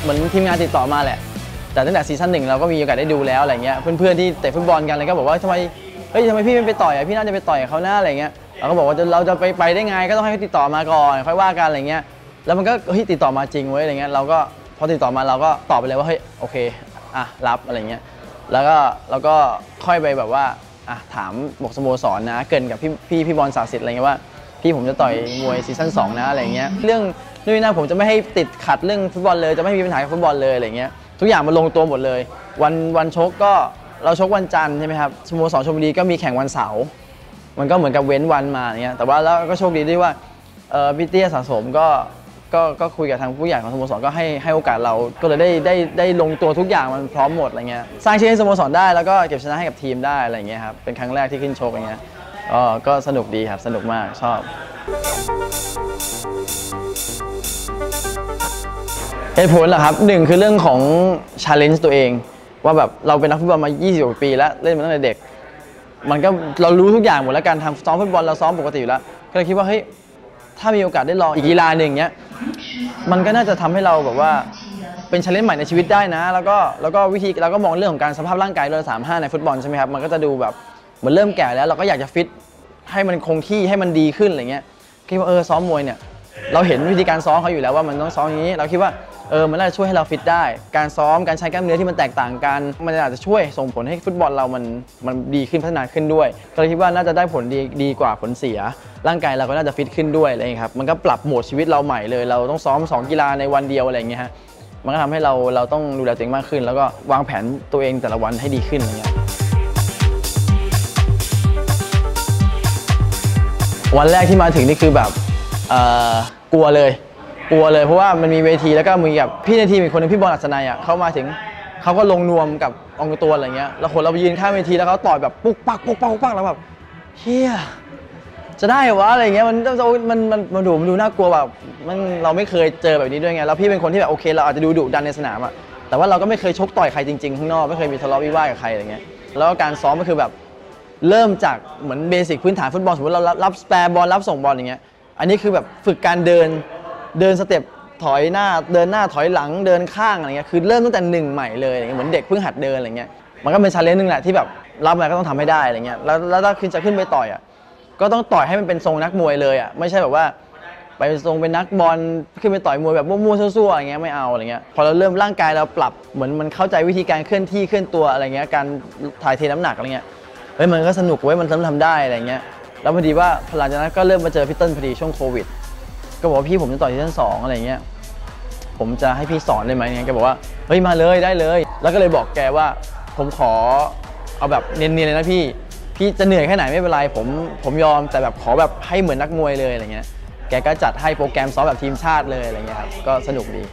มือนทีมงานติดต่อมาแหละแต่ตั้งแต่ซีซั่น 1เราก็มีโอกาสได้ดูแล้วอะไรเงี้ยเพื่อนๆที่เตะฟุตบอลกันอะไรก็บอกว่าทำไมพี่ไม่ไปต่อยพี่น่าจะไปต่อยเขาหน้าอะไรเงี้ยเราก็บอกว่าเราจะไปได้ไงก็ต้องให้เขาติดต่อมาก่อนค่อยว่ากันอะไรเงี้ยแล้วมันก็ติดต่อมาจริงเว้ยอะไรเงี้ยเราก็พอติดต่อมาเราก็ตอบไปเลยว่าเฮ้ยโอเครับอะไรเงี้ยแล้วก็เราก็ค่อยไปแบบว่าถามบอกสโมสรนะเกินกับพี่บอลศักดิ์สิทธิ์อะไรเงี้ยว่าพี่ผมจะต่อยมวยซีซั่น 2นะอะไรเงี้ยเรื่องนู่นนี่นั่นผมจะไม่ให้ติดขัดเรื่องฟุตบอลเลยจะไม่มีปัญหากับฟุตบอลเลยอะไรเงี้ยทุกอย่างมันลงตัวหมดเลยวันชกก็เราชกวันจันทร์ใช่ไหมครับสโมสรชลบุรีก็มีแข่งวันเสาร์มันก็เหมือนกับเว้นวันมาอย่างเงี้ยแต่ว่าแล้วก็โชคดีด้วยว่าพี่เตี้ยสะสมก็คุยกับทางผู้ใหญ่ของสโมสรก็ให้โอกาสเราก็เลยได้ลงตัวทุกอย่างมันพร้อมหมดอะไรเงี้ยสร้างชื่อให้สโมสรได้แล้วก็เก็บชนะให้กับทีมได้อะไรเงี้ยครับเป็นครั้งแรกที่ขึ้นชกอย่างเงี้ยก็สนุกดีครับสนุกมากชอบเหตุผลเหรอครับหนึ่งคือเรื่องของ challenge ตัวเองว่าแบบเราเป็นนักฟุตบอลมา20 กว่าปีแล้วเล่นมาตั้งแต่เด็กมันก็เรารู้ทุกอย่างหมดแล้วการทำซ้อมฟุตบอลเราซ้อมปกติอยู่แล้วก็เลยคิดว่าเฮ้ยถ้ามีโอกาสได้ลองอีกกีฬาหนึ่งเงี้ยมันก็น่าจะทำให้เราแบบว่าเป็น challenge ใหม่ในชีวิตได้นะแล้วก็วิธีเราก็มองเรื่องของการสภาพร่างกายเรา35ในฟุตบอลใช่ไหมครับมันก็จะดูแบบเหมือนเริ่มแก่แล้วเราก็อยากจะฟิตให้มันคงที่ให้มันดีขึ้นอะไรเงี้ยคิดว่าซ้อมมวยเนี่ยเราเห็นวิธีการซ้อมเขาอยู่แล้วว่ามันต้องซ้อมอย่างนี้เราคิดว่ามันน่าจะช่วยให้เราฟิตได้การซ้อมการใช้กล้ามเนื้อที่มันแตกต่างกันมันอาจจะช่วยส่งผลให้ฟุตบอลเรามันดีขึ้นพัฒนาขึ้นด้วยก็เลยคิดว่าน่าจะได้ผลดีกว่าผลเสียร่างกายเราก็น่าจะฟิตขึ้นด้วยอะไรครับมันก็ปรับโหมดชีวิตเราใหม่เลยเราต้องซ้อม2 กีฬาในวันเดียวอะไรอย่างเงี้ยฮะมันก็ทำให้เราต้องดูแลตัวเองมากขึ้นแล้วก็วางแผนตัวเองแต่ละวันให้ดีขึ้นอะไรเงี้ยวันแรกที่มาถึงนี่คือแบบกลัวเลยเพราะว่ามันมีเวทีแล้วก็มีกับพี่ในทีมอีกคนนึงพี่บอลอัศนัยเขามาถึงเขาก็ลงนวมกับองค์ตัวอะไรเงี้ยแล้วคนเราไปยืนข้างเวทีแล้วเขาต่อยแบบปุ๊กปักแล้วแบบเฮียจะได้เหรอวะอะไรเงี้ยมันดูน่ากลัวแบบเราไม่เคยเจอแบบนี้ด้วยไงแล้วพี่เป็นคนที่แบบโอเคเราอาจจะดูดุดันในสนามอะแต่ว่าเราก็ไม่เคยชกต่อยใครจริงๆข้างนอกไม่เคยมีทะเลาะวิวาทกับใครอะไรเงี้ยแล้วการซ้อมก็คือแบบเริ่มจากเหมือนเบสิกพื้นฐานฟุตบอลสมมติเรารับสแปร์บอลรับส่งบอลอย่างเงี้ยอันนี้คือแบบฝึกการเดินสเต็ปถอยหน้าเดินหน้าถอยหลังเดินข้างอะไรเงี้ยคือเริ่มตั้งแต่1ใหม่เลยเหมือนเด็กเพิ่งหัดเดินอะไรเงี้ยมันก็เป็น challenge นึงแหละที่แบบรับมาก็ต้องทำให้ได้อะไรเงี้ยแล้วถ้าจะขึ้นไปต่อยก็ต้องต่อยให้มันเป็นทรงนักมวยเลยไม่ใช่แบบว่าไปทรงเป็นนักบอลขึ้นไปต่อยมวยแบบมั่วๆซั่วๆอะไรเงี้ยไม่เอาอะไรเงี้ยพอเราเริ่มร่างกายเราปรับเหมือนมันเข้าใจวิธีการเคลื่อนที่เคลื่อนตัวอะไรเงี้ยการถ่ายเทน้ำหนักอะไรเงี้ยมันก็สนุกมันทำได้อะไรเงี้ยแล้วพอดีว่าหลังจากนั้นก็เริ่มมาเจอพี่เติ้ลพอดีช่วงโควิดก็บอกว่าพี่ผมจะต่อยซีซั่น 2อะไรเงี้ยผมจะให้พี่สอนได้ไหมเนี่ยแกบอกว่าเฮ้ยมาเลยได้เลยแล้วก็เลยบอกแกว่าผมขอเอาแบบเนียนๆเลยนะพี่จะเหนื่อยแค่ไหนไม่เป็นไรผมยอมแต่แบบขอแบบให้เหมือนนักมวยเลยอะไรเงี้ยแกก็จัดให้โปรแกรมซ้อมแบบทีมชาติเลยอะไรเงี้ยครับก็สนุกดี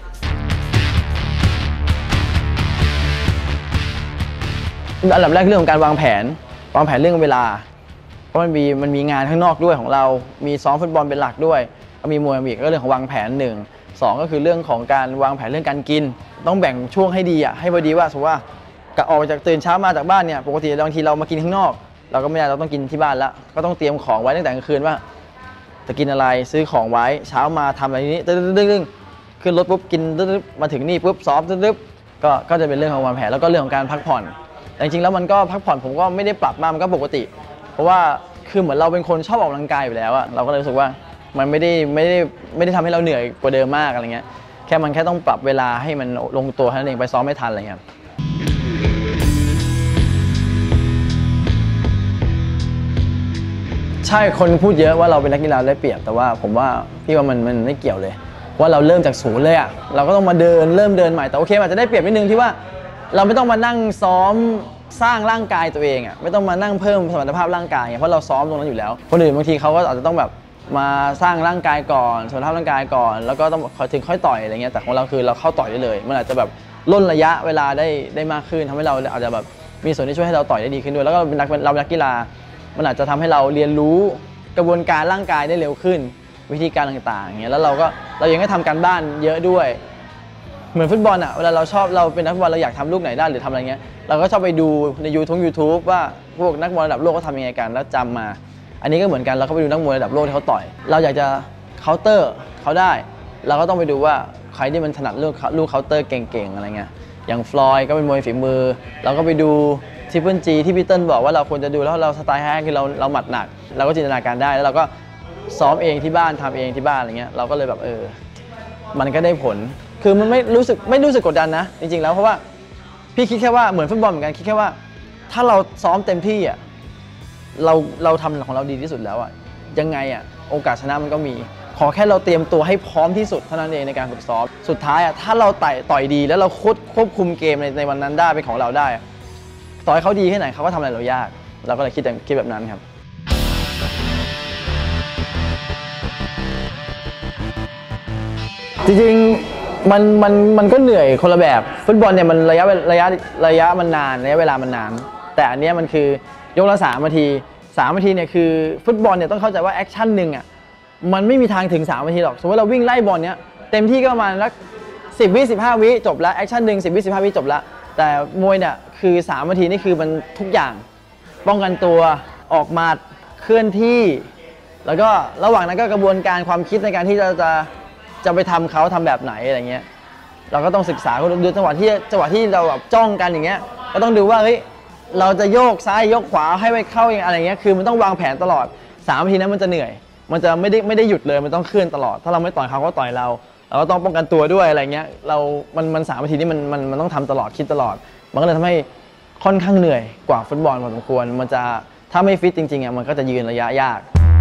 อันดับแรกเรื่องของการวางแผนเรื่องเวลาเพราะมันมีงานข้างนอกด้วยของเรามีซ้อมฟุตบอลเป็นหลักด้วยมีมวยอีกก็เรื่องของวางแผน2ก็คือเรื่องของการวางแผนเรื่องการกินต้องแบ่งช่วงให้ดีให้พอดีว่าสมมติว่าออกจากตื่นเช้ามาจากบ้านเนี่ยปกติบางทีเรามากินข้างนอกเราก็ไม่ได้เราต้องกินที่บ้านแล้วก็ต้องเตรียมของไว้ตั้งแต่กลางคืนว่าจะกินอะไรซื้อของไว้เช้ามาทำอะไรนี้ตึ้งขึ้นรถปุ๊บกินมาถึงนี่ปุ๊บซ้อมก็จะเป็นเรื่องของวางแผนแล้วก็เรื่องของการพักผ่อนแต่จริงๆแล้วมันก็พักผ่อนผมก็ไม่ได้ปรับมามันก็ปกติเพราะว่าคือเหมือนเราเป็นคนชอบออกกำลังกายอยู่แล้วเราก็เลยรู้สึกว่ามันไม่ได้ทำให้เราเหนื่อยกว่าเดิมมากอะไรเงี้ยแค่ต้องปรับเวลาให้มันลงตัวเท่านั้นเองไปซ้อมไม่ทันอะไรเงี้ยใช่คนพูดเยอะว่าเราเป็นนักกีฬาได้เปรียบแต่ว่าผมว่าพี่ว่ามันไม่เกี่ยวเลยว่าเราเริ่มจากศูนย์เลยเราก็ต้องมาเริ่มเดินใหม่แต่โอเคอาจจะได้เปรียบนิดนึงที่ว่าเราไม่ต้องมานั่งซ้อมสร้างร่างกายตัวเองไม่ต้องมานั่งเพิ่มสมรรถภาพร่างกายเพราะเราซ้อมตรงนั้นอยู่แล้วคนอื่นบางทีเขาก็อาจจะต้องแบบมาสร้างร่างกายก่อนสมรรถภาพร่างกายก่อนแล้วก็ต้องถึงค่อยต่อยอะไรเงี้ยแต่ของเราคือเราเข้าต่อยได้เลยมันอาจจะแบบล่นระยะเวลาได้มากขึ้นทำให้เราอาจจะแบบมีส่วนที่ช่วยให้เราต่อยได้ดีขึ้นด้วยแล้วก็เราเป็นนักกีฬามันอาจจะทำให้เราเรียนรู้กระบวนการร่างกายได้เร็วขึ้นวิธีการต่างๆอย่างเงี้ยแล้วเรายังได้ทำการบ้านเยอะด้วยเหมือนฟุตบอลเวลาเราเป็นนักฟุตบอลเราอยากทำลูกไหนได้หรือทำอะไรเงี้ยเราก็ชอบไปดูใน YouTube ว่าพวกนักบอลระดับโลกเขาทำยังไงกันแล้วจำมาอันนี้ก็เหมือนกันเราก็ไปดูนักมวยระดับโลกที่เขาต่อยเราอยากจะเคาน์เตอร์เขาได้เราก็ต้องไปดูว่าใครที่มันถนัดลูกเคาน์เตอร์เก่งๆอะไรเงี้ยอย่างฟลอยด์ก็เป็นมวยฝีมือเราก็ไปดูทริปเปิลจีที่พี่เติ้ลบอกว่าเราควรจะดูแล้วเราสไตล์แฮกคือเราหมัดหนักเราก็จินตนาการได้แล้วเราก็ซ้อมเองที่บ้านทำเองที่บ้านอะไรเงี้ยเราก็เลยแบบมันก็ได้ผลคือมันไม่รู้สึกกดดันนะจริงๆแล้วเพราะว่าพี่คิดแค่ว่าเหมือนฟุตบอลเหมือนกันคิดแค่ว่าถ้าเราซ้อมเต็มที่อ่ะเราทำของเราดีที่สุดแล้วอ่ะยังไงอ่ะโอกาสชนะมันก็มีขอแค่เราเตรียมตัวให้พร้อมที่สุดเท่านั้นเองในการฝึกซ้อมสุดท้ายอ่ะถ้าเราต่อยดีแล้วเราควบคุมเกมในวันนั้นได้เป็นของเราได้ต่อยเขาดีแค่ไหนเขาก็ทำอะไรเรายากเราก็เลยคิดแบบนั้นครับจริงๆมันก็เหนื่อยคนละแบบฟุตบอลเนี่ยมันระยะมันนานระยะเวลามันนานแต่อันนี้มันคือยกละ3 นาที3 นาทีเนี่ยคือฟุตบอลเนี่ยต้องเข้าใจว่าแอคชั่นหนึ่งอ่ะมันไม่มีทางถึง3 นาทีหรอกสมมติเราวิ่งไล่บอลเนี้ยเต็มที่ก็ประมาณสัก10 วิ 15 วิจบแล้วแอคชั่นหนึ่ง10 วิ 15 วิจบแล้วแต่มวยเนี่ยคือ3 นาทีนี่คือมันทุกอย่างป้องกันตัวออกมาเคลื่อนที่แล้วก็ระหว่างนั้นก็กระบวนการความคิดในการที่จะไปทำเขาทำแบบไหนอะไรเงี้ยเราก็ต้องศึกษาดูจังหวะที่เราแบบจ้องกันอย่างเงี้ยก็ต้องดูว่าเฮ้ยเราจะโยกซ้ายโยกขวาให้ไปเข้าอย่างอะไรเงี้ยคือมันต้องวางแผนตลอด3 นาทีนั้นมันจะเหนื่อยมันจะไม่ได้หยุดเลยมันต้องเคลื่อนตลอดถ้าเราไม่ต่อยเขาก็ต่อยเราก็ต้องป้องกันตัวด้วยอะไรเงี้ยมัน3 นาทีนี้มันต้องทำตลอดคิดตลอดมันก็เลยทำให้ค่อนข้างเหนื่อยกว่าฟุตบอลพอสมควรมันจะถ้าไม่ฟิตจริงๆอ่ะมันก็จะยืนระยะยาก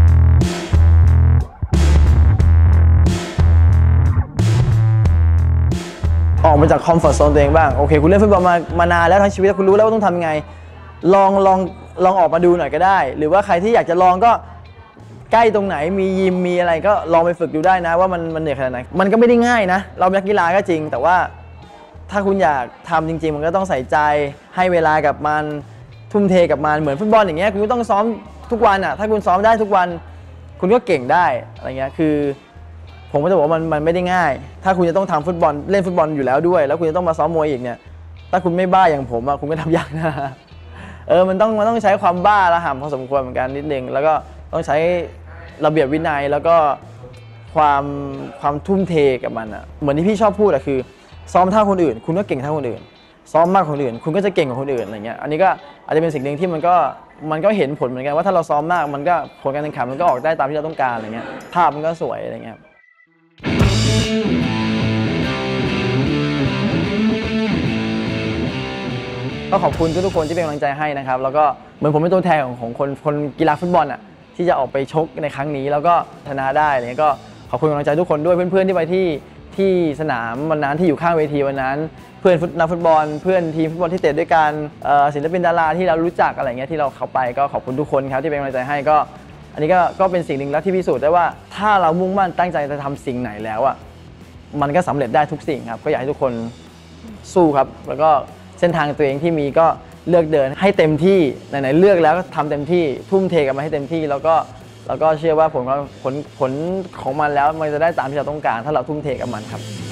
ออกมาจากคอมฟอร์ทโซนตัวเองบ้างโอเคคุณเล่นฟุตบอลมานานแล้วทั้งชีวิตคุณรู้แล้วว่าต้องทำยังไงลองออกมาดูหน่อยก็ได้หรือว่าใครที่อยากจะลองก็ใกล้ตรงไหนมียิมมีอะไรก็ลองไปฝึกดูได้นะว่ามันเหนื่อยขนาดไหนมันก็ไม่ได้ง่ายนะเราเป็นนักกีฬาก็จริงแต่ว่าถ้าคุณอยากทำจริงๆมันก็ต้องใส่ใจให้เวลากับมันทุ่มเทกับมันเหมือนฟุตบอลอย่างเงี้ยคุณก็ต้องซ้อมทุกวันอ่ะถ้าคุณซ้อมได้ทุกวันคุณก็เก่งได้อะไรเงี้ยคือผมก็จะบอกว่ามันไม่ได้ง่ายถ้าคุณจะต้องทำฟุตบอลเล่นฟุตบอลอยู่แล้วด้วยแล้วคุณจะต้องมาซ้อมมวยอีกเนี่ยถ้าคุณไม่บ้าอย่างผมอะคุณก็ทำยากนะมันต้องใช้ความบ้าระห่ำพอสมควรเหมือนกันนิดนึงแล้วก็ต้องใช้ระเบียบวินัยแล้วก็ความทุ่มเทกับมันอะเหมือนที่พี่ชอบพูดอะคือซ้อมเท่าคนอื่นคุณก็เก่งเท่าคนอื่นซ้อมมากกว่าคนอื่นคุณก็จะเก่งกว่าคนอื่นอะไรเงี้ยอันนี้ก็อาจจะเป็นสิ่งหนึ่งที่มันก็เห็นผลเหมือนกันว่าถ้าเราซ้อมมากมันก็ผลการแข่งขันมันก็ออกได้ตามที่เราต้องการอะไรเงี้ยภาพมันก็สวยอะไรเงี้ยก็ขอบคุณทุกคนที่เป็นกำลังใจให้นะครับแล้วก็เหมือนผมเป็นตัวแทนของคนกีฬาฟุตบอลอ่ะที่จะออกไปชกในครั้งนี้แล้วก็ชนะได้อะไรเงี้ยก็ขอบคุณกำลังใจทุกคนด้วยเพื่อนๆที่ไปที่สนามวันนั้นที่อยู่ข้างเวทีวันนั้นเพื่อนนักฟุตบอลเพื่อนทีมฟุตบอลที่เตะด้วยกันศิลปินดาราที่เรารู้จักอะไรเงี้ยที่เราเข้าไปก็ขอบคุณทุกคนครับที่เป็นกำลังใจให้ก็อันนี้ก็เป็นสิ่งหนึ่งแล้วที่พิสูจน์ได้ว่าถ้าเรามุ่งมั่นตั้งใจจะทำสิ่งไหนแล้วอ่ะมันก็สำเร็จได้ทุกสิ่งครับก็อยากให้ทุกคนสู้ครับแล้วก็เส้นทางตัวเองที่มีก็เลือกเดินให้เต็มที่ไหนๆเลือกแล้วก็ทำเต็มที่ทุ่มเทกับมันให้เต็มที่แล้วก็เชื่อว่าผลของมันแล้วมันจะได้ตามที่เราต้องการถ้าเราทุ่มเทกับมันครับ